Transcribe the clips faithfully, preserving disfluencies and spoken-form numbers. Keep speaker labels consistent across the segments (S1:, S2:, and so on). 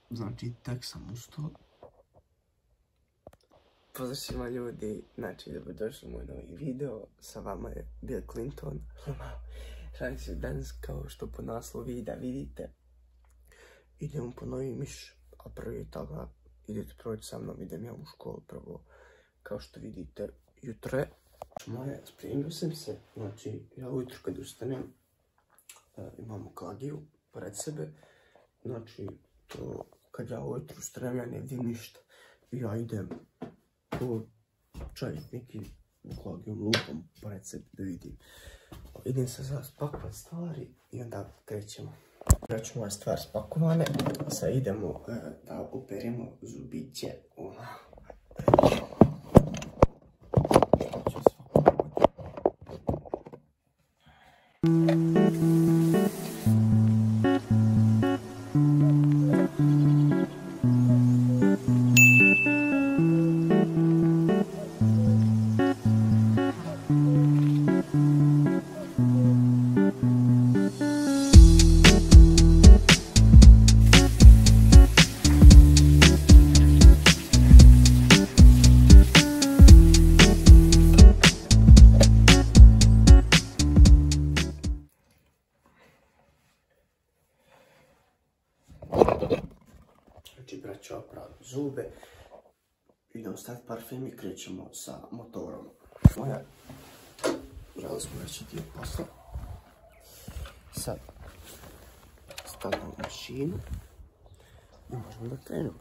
S1: Znači, tek sam ustao. Pozdrav svima ljudi, znači dobrodošli u moj novi video, sa vama je Bill Clinton. Šalim se danas, kao što po naslovu videa vidite, idemo po novi miš, a prvi toga idete proći sa mnom, idem ja u školu prvo, kao što vidite, jutro je. Moje, spremio sam se, znači ja ujutro kad ustanem, imamo klagiju pored sebe, znači to kad ja ujutro ustanem ja ne vidim ništa. Ja idem po čaj neki klagijom lupom pored sebe da vidim. Idem se sad spakovat stvari i onda krećemo. Ja ću moje stvari spakovane, sad idemo da operemo zubiće. Znači, braćo, opravim zube, idemo staviti parfem i krećemo sa motorom. Moja, želi smo reći dio posla. Sad, stavljamo mašinu i možemo da krenemo.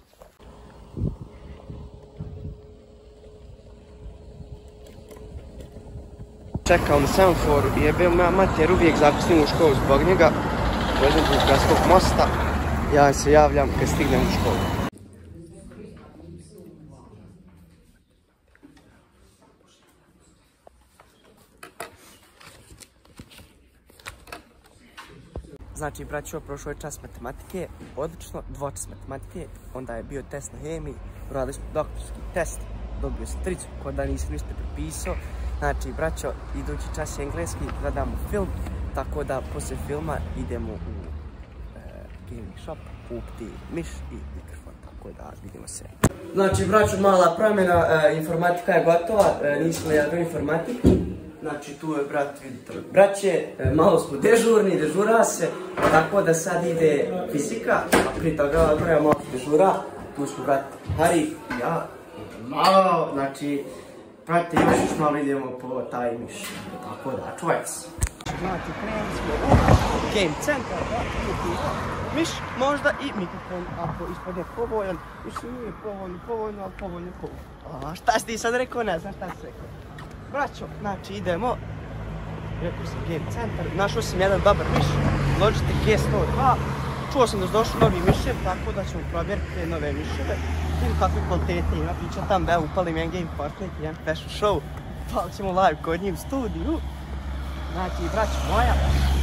S1: Čekao na semaforu i jebeo moja mater uvijek zakusnim u školu zbog njega. Dođem do Gradskog mosta. Ja se javljam kad stignem u školu. Znači, braćo, prošao je čas matematike, odlično, dvočas matematike, onda je bio test na hemiji, uradili smo doktorski test, dobio sam tricu, ko da nisam ništa prepisao. Znači, braćo, idući čas je engleski, gledamo film, tako da poslije filma idemo u gaming shop, kupiti miš i mikrofon, tako da vidimo se. Znači, braćo, mala promjena, e, informatika je gotova, e, nismo jadro informatiku. Znači, tu je brat, vidite, braće, e, malo smo dežurni, dežura se, tako da sad ide fizika, a prije toga prema malo dežura, tu smo brat Hari i ja, malo, znači, brate, još još malo idemo po taj miš, tako da, čuvajte se. Znači, krenuli smo u Game Centar, da kupimo miš, možda i mikrofon, ako ispod povoljan. Mislim, nije povoljno, povoljno, ali povoljno povoljno. A šta si ti sad rekao, ne znam šta si rekao. Braćo, znači idemo, rekao sam Game Centar, našao sam jedan dobar miš, Logitech G sto dva. Čuo sam da su došli novi miševi, tako da ćemo provjeriti te nove miševe. Vidim kakve kvalitete ima, priča tam, da upalim jedan Game Fortnite, jedan fashion show. Palit ćemo live kod njih u studiju. Znači, braćo moja,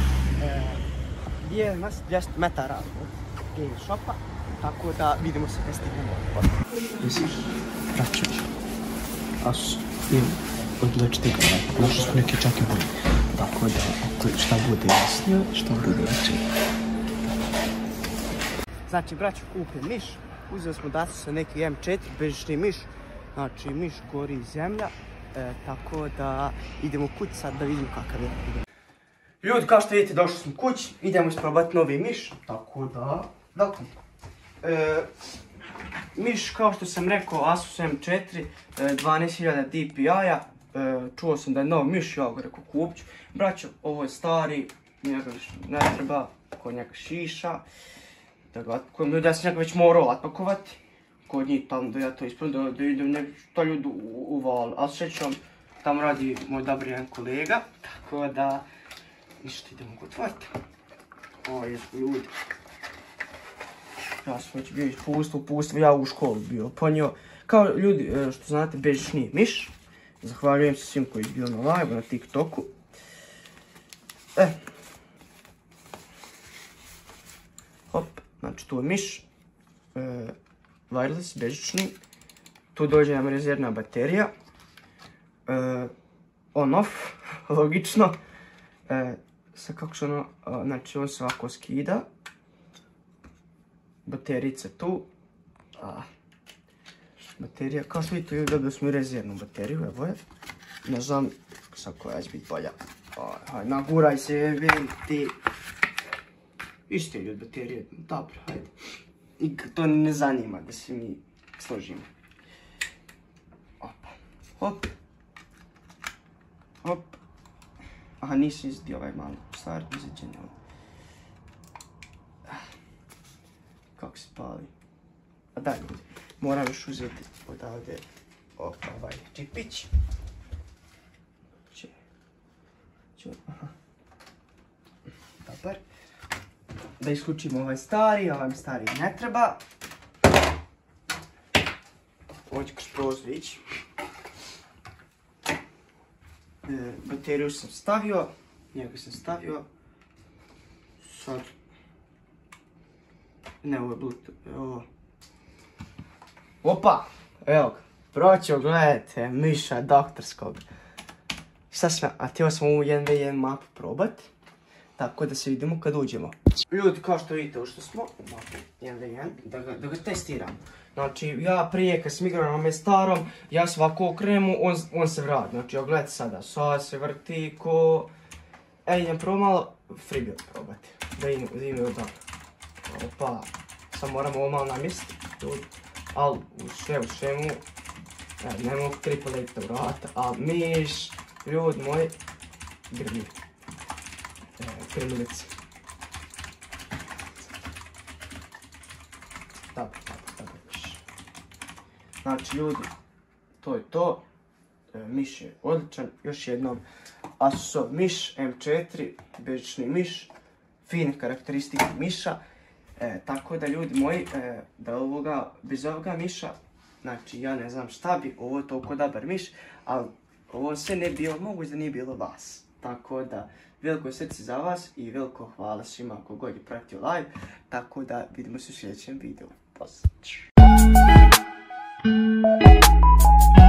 S1: je nas dvjesto metara od game shopa, tako da vidimo se kad stignemo od posla. Mislim, braćo, aš film od Logitech, našli smo neke čak i bolje, tako da ako šta bude jasnije, šta bude jače. Znači, braćo, kupim miš, uzeli smo da sa neki M četiri, bežični miš, znači miš gori zemlja, e, tako da idemo kući sad da vidimo kakav je. Ljudi, kao što vidite, došli smo kući, idemo isprobati novi miš, tako da, dakle, e, miš, kao što sam rekao, Asus M četiri, e, dvanaest hiljada D P I-a, e, čuo sam da je nov miš, ja ga rekao kupit ću. Braćo, ovo je stari, njega ne treba, kod njega šiša, da ga otpakujem, ljudi, ja sam njega već morao otpakovati, kod njih tamo da ja to ispravim, da, da idem nek što ljudi uvali, ali srećom, tamo radi moj dobar jedan kolega, tako da, ništa, idemo ga otvoriti. O, jesmo ljudi. Ja sam već bio ispustvo, pustvo, ja u školu bio ponio. Kao ljudi, što znate, bežični miš. Zahvaljujem se svim koji je bio na live, na TikToku. E. Hop, znači tu je miš. E, wireless, bežični. Tu dođe nam rezervna baterija. E, on off, logično. E, sa kako se ono, znači on se ovako skida. baterica tu. A, baterija, kao što vidite, dobili smo i rezervnu bateriju, evo je. Ne znam sad koja će biti bolja. Hajde, naguraj se, jebim ti. Isto je ljudi baterije, dobro, hajde. I to ne zanima da se mi složimo. Opa, hop. Hop. Aha, nisam izdio ovaj malo stvar, izađen je ovo. Kako se pali. A daj ljudi, moram još uzeti odavde ovaj čipić. Če. Če, aha. Dobar. Da isključimo ovaj stari, a ovaj stari ne treba. Ovo će kroz prozor ići. E, bateriju sam stavio, njega sam stavio. Sad. Ne, ovo je Bluetooth, ovo. Opa! Evo ga, proću, gledajte, miša doktorskog. Šta sam, a htio sam ovu jedan ve jedan mapu probat. Tako da se vidimo kad uđemo. Ljudi, kao što vidite, ušli smo u mapu jedan ve jedan, da ga, da ga testiram. Znači, ja prije kad sam igrao na ome starom, ja se ovako okrenu, on, on se vrati. Znači, ja gledajte sada, sad se vrti ko... E, idem prvo malo freebuild probati. Da idem, da idem odavno. Opa, sad moramo ovo malo namjestiti. Ali u sve u svemu, e, ne mogu triple leta vrata, ali miš, ljudi moji, grmi. E, grmilice. Dobro, dobro, dobro, miš. Znači ljudi, to je to. E, miš je odličan, još jednom. Asusov miš, em četiri, bežični miš, fine karakteristike miša. E, tako da ljudi moji, e, da ovoga, bez ovoga miša, znači ja ne znam šta bi, ovo je toliko dobar miš, ali ovo sve ne bi bilo moguće da nije bilo vas. Tako da, veliko srce za vas i veliko hvala svima ko god je pratio live, tako da vidimo se u sljedećem videu. Pozdrav!